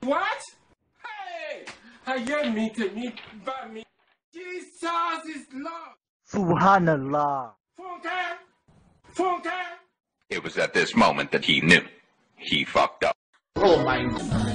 What? Hey! Hayamita me. Jesus is love. Subhanallah. Full time. It was at this moment that he knew. He fucked up. Oh my God.